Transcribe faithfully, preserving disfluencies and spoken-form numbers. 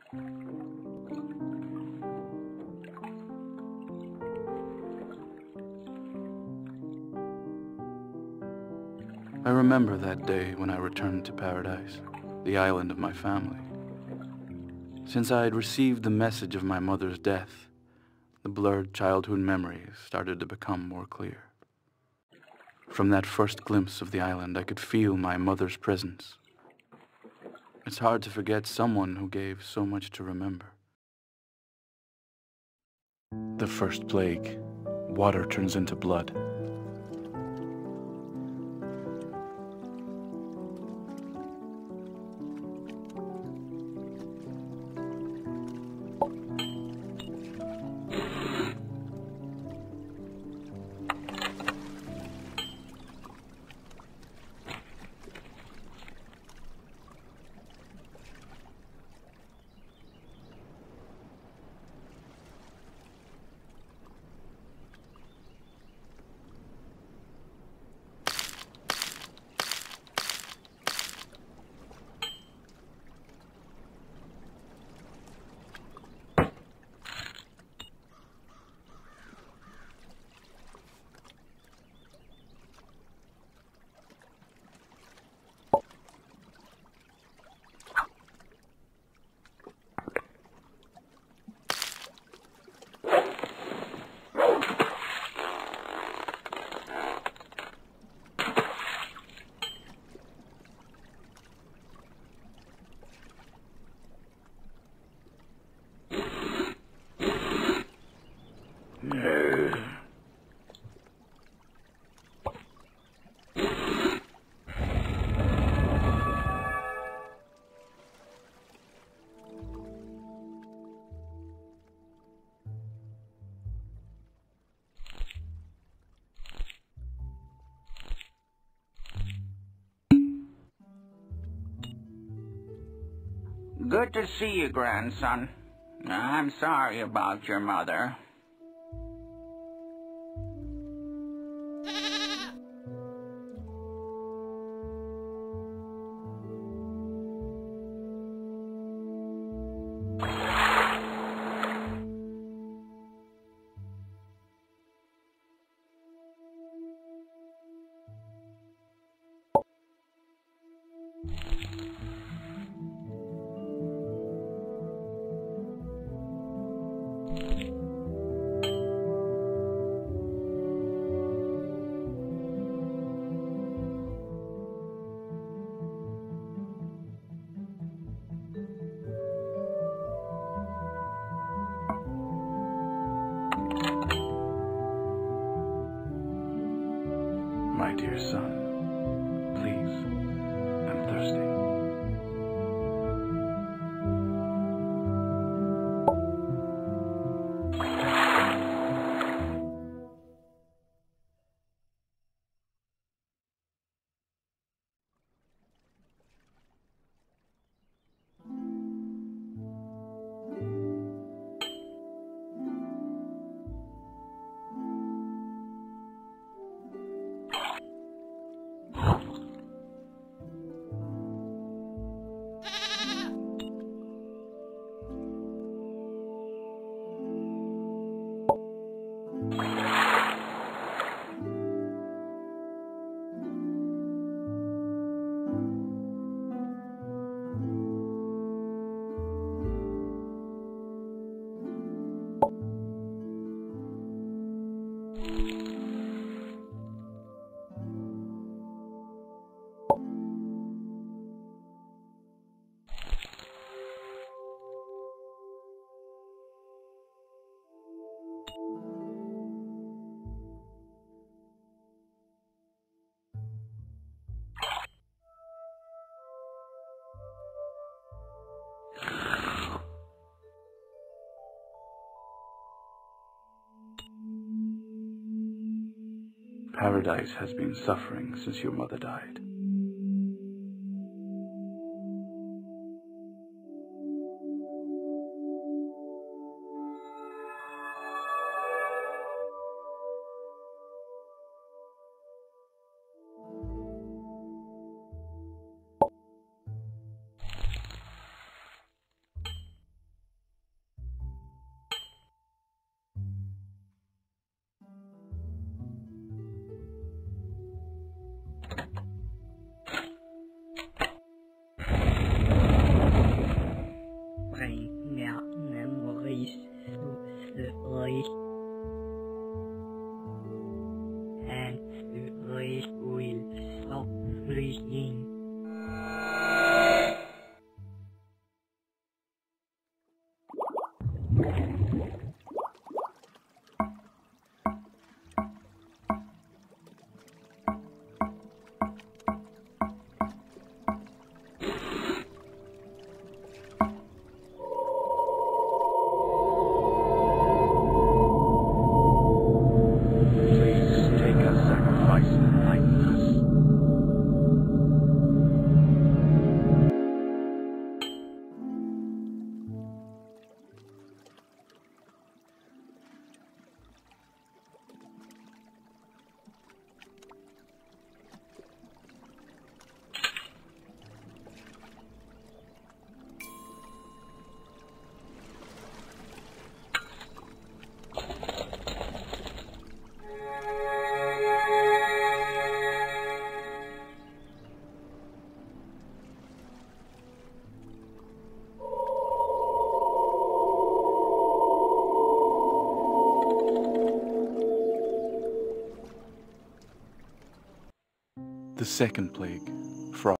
I remember that day when I returned to paradise, the island of my family. Since I had received the message of my mother's death, the blurred childhood memories started to become more clear. From that first glimpse of the island, I could feel my mother's presence. It's hard to forget someone who gave so much to remember. The first plague, water turns into blood. Good to see you, grandson. I'm sorry about your mother. My dear son, please, I'm thirsty. Paradise has been suffering since your mother died. second plague,